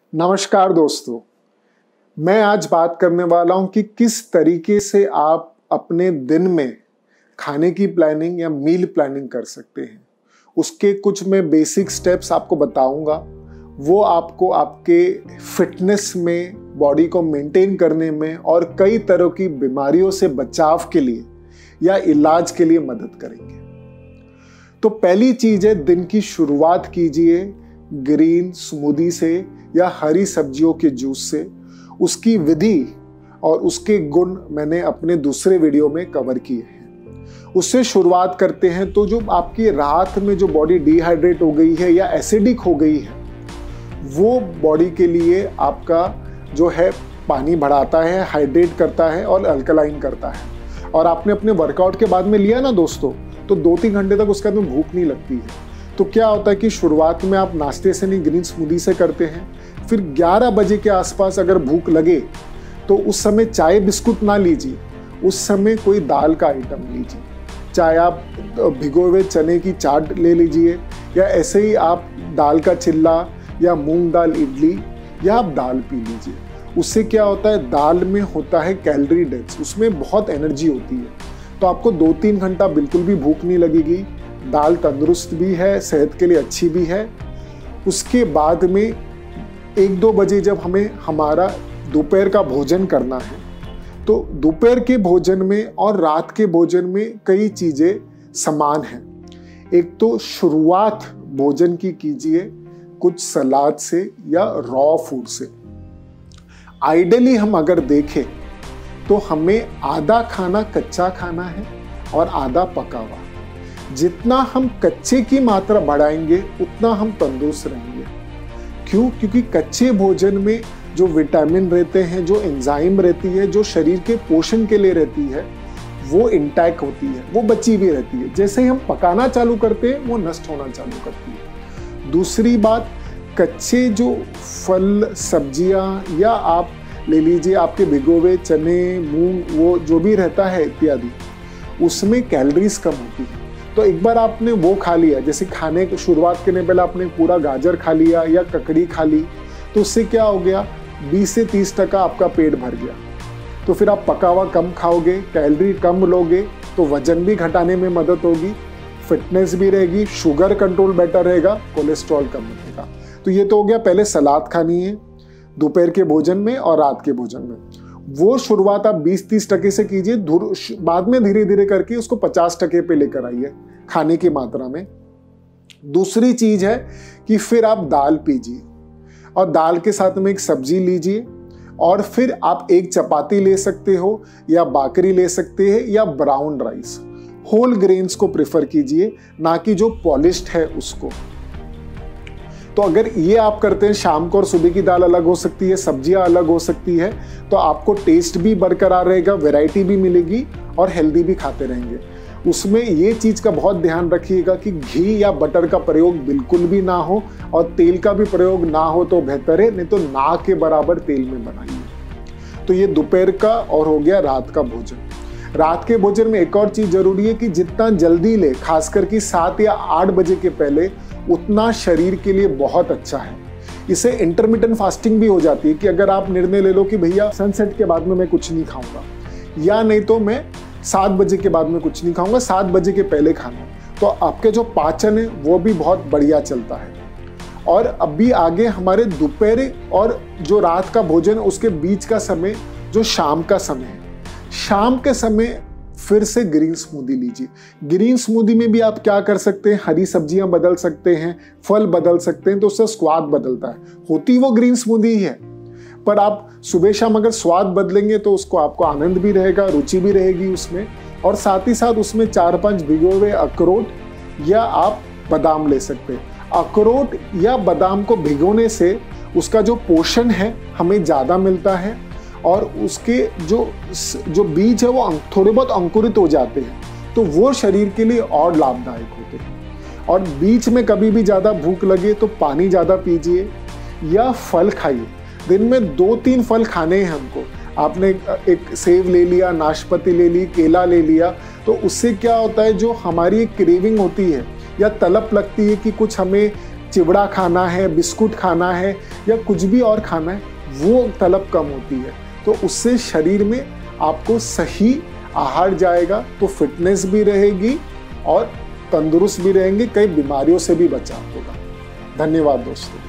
नमस्कार दोस्तों, मैं आज बात करने वाला हूं कि किस तरीके से आप अपने दिन में खाने की प्लानिंग या मील प्लानिंग कर सकते हैं। उसके कुछ मैं बेसिक स्टेप्स आपको बताऊंगा। वो आपको आपके फिटनेस में, बॉडी को मेंटेन करने में और कई तरह की बीमारियों से बचाव के लिए या इलाज के लिए मदद करेंगे। तो पहली चीज है, दिन की शुरुआत कीजिए ग्रीन स्मूदी से या हरी सब्जियों के जूस से। उसकी विधि और उसके गुण मैंने अपने दूसरे वीडियो में कवर किए हैं। उससे शुरुआत करते हैं। तो जो आपकी रात में जो बॉडी डिहाइड्रेट हो गई है या एसिडिक हो गई है, वो बॉडी के लिए आपका जो है पानी बढ़ाता है, हाइड्रेट करता है और अल्कलाइन करता है। और आपने अपने वर्कआउट के बाद में लिया ना दोस्तों, तो 2-3 घंटे तक उसके बाद में भूख नहीं लगती है। तो क्या होता है कि शुरुआत में आप नाश्ते से नहीं, ग्रीन स्मूदी से करते हैं। फिर 11 बजे के आसपास अगर भूख लगे तो उस समय चाय बिस्कुट ना लीजिए, उस समय कोई दाल का आइटम लीजिए। चाहे आप भिगोए हुए चने की चाट ले लीजिए या ऐसे ही आप दाल का चिल्ला या मूंग दाल इडली या आप दाल पी लीजिए। उससे क्या होता है, दाल में होता है कैलोरी डेंस, उसमें बहुत एनर्जी होती है। तो आपको 2-3 घंटा बिल्कुल भी भूख नहीं लगेगी। दाल तंदुरुस्त भी है, सेहत के लिए अच्छी भी है। उसके बाद में 1-2 बजे जब हमें हमारा दोपहर का भोजन करना है, तो दोपहर के भोजन में और रात के भोजन में कई चीज़ें समान हैं। एक तो शुरुआत भोजन की कीजिए कुछ सलाद से या रॉ फूड से। आइडियली हम अगर देखें तो हमें आधा खाना कच्चा खाना है और आधा पका हुआ। जितना हम कच्चे की मात्रा बढ़ाएंगे उतना हम तंदुरुस्त रहेंगे। क्यों? क्योंकि कच्चे भोजन में जो विटामिन रहते हैं, जो एंजाइम रहती है, जो शरीर के पोषण के लिए रहती है, वो इंटैक्ट होती है, वो बची भी रहती है। जैसे ही हम पकाना चालू करते हैं वो नष्ट होना चालू करती है। दूसरी बात, कच्चे जो फल सब्जियां या आप ले लीजिए आपके भिगोए चने, मूंग, वो जो भी रहता है इत्यादि, उसमें कैलोरीज कम होती है। तो एक बार आपने वो खा लिया, जैसे खाने की शुरुआत करने पहले आपने पूरा गाजर खा लिया या ककड़ी खा ली, तो उससे क्या हो गया, 20 से 30% आपका पेट भर गया। तो फिर आप पका हुआ कम खाओगे, कैलोरी कम लोगे, तो वजन भी घटाने में मदद होगी, फिटनेस भी रहेगी, शुगर कंट्रोल बेटर रहेगा, कोलेस्ट्रॉल कम रहेगा। तो ये तो हो गया, पहले सलाद खानी है दोपहर के भोजन में और रात के भोजन में। वो शुरुआत आप 20-30% से कीजिए, बाद में धीरे धीरे करके उसको 50% पे लेकर आइए खाने की मात्रा में। दूसरी चीज है कि फिर आप दाल पीजिए और दाल के साथ में एक सब्जी लीजिए और फिर आप एक चपाती ले सकते हो या बाकरी ले सकते हैं या ब्राउन राइस। होल ग्रेन्स को प्रेफर कीजिए, ना कि जो पॉलिश्ड है उसको। तो अगर ये आप करते हैं, शाम को और सुबह की दाल अलग हो सकती है, सब्जियां अलग हो सकती है, तो आपको टेस्ट भी बरकरार रहेगा, वैरायटी भी मिलेगी और हेल्दी भी खाते रहेंगे। उसमें ये चीज़ का बहुत ध्यान रखिएगा कि घी या बटर का प्रयोग बिल्कुल भी ना हो और तेल का भी प्रयोग ना हो तो बेहतर है, नहीं तो ना के बराबर तेल में बनाइए। तो ये दोपहर का और हो गया रात का भोजन। रात के भोजन में एक और चीज़ जरूरी है कि जितना जल्दी ले, खासकर कि 7 या 8 बजे के पहले, उतना शरीर के लिए बहुत अच्छा है। इससे इंटरमिटेंट फास्टिंग भी हो जाती है कि अगर आप निर्णय ले लो कि भैया सनसेट के बाद में मैं कुछ नहीं खाऊंगा, या नहीं तो मैं 7 बजे के बाद में कुछ नहीं खाऊंगा, 7 बजे के पहले खाना, तो आपके जो पाचन है वो भी बहुत बढ़िया चलता है। और अभी आगे हमारे दोपहर और जो रात का भोजन, उसके बीच का समय जो शाम का समय है, शाम के समय फिर से ग्रीन स्मूदी लीजिए। ग्रीन स्मूदी में भी आप क्या कर सकते हैं, हरी सब्जियां बदल सकते हैं, फल बदल सकते हैं, तो उससे स्वाद बदलता है। होती वो ग्रीन स्मूदी ही है, पर आप सुबह शाम अगर स्वाद बदलेंगे तो उसको आपको आनंद भी रहेगा, रुचि भी रहेगी उसमें। और साथ ही साथ उसमें 4-5 भिगोए हुए अखरोट या आप बादाम ले सकते हैं। अखरोट या बादाम को भिगोने से उसका जो पोषण है हमें ज़्यादा मिलता है और उसके जो बीज है वो थोड़े बहुत अंकुरित हो जाते हैं, तो वो शरीर के लिए और लाभदायक होते हैं। और बीच में कभी भी ज़्यादा भूख लगे तो पानी ज़्यादा पीजिए या फल खाइए। दिन में 2-3 फल खाने हैं हमको। आपने एक सेब ले लिया, नाशपाती ले ली, केला ले लिया, तो उससे क्या होता है, जो हमारी एक क्रेविंग होती है या तलब लगती है कि कुछ हमें चिवड़ा खाना है, बिस्कुट खाना है या कुछ भी और खाना है, वो तलब कम होती है। तो उससे शरीर में आपको सही आहार जाएगा तो फिटनेस भी रहेगी और तंदुरुस्त भी रहेंगे, कई बीमारियों से भी बचाव होगा। धन्यवाद दोस्तों।